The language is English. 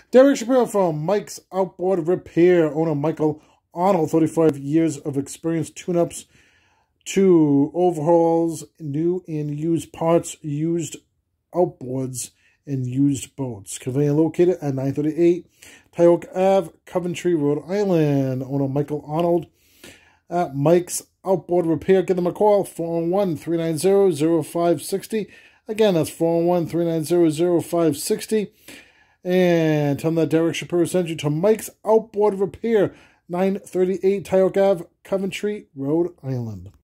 Derek Shapiro from Mike's Outboard Repair. Owner Michael Arnold, 35 years of experience, tune-ups to overhauls, new and used parts, used outboards, and used boats. Conveniently located at 938 Tyoke Ave, Coventry, Rhode Island. Owner Michael Arnold at Mike's Outboard Repair. Give them a call, 401-390-0560. Again, that's 401-390-0560. And tell them that Derek Shapiro sent you to Mike's Outboard Repair, 938 Tyoke Ave, Coventry, Rhode Island.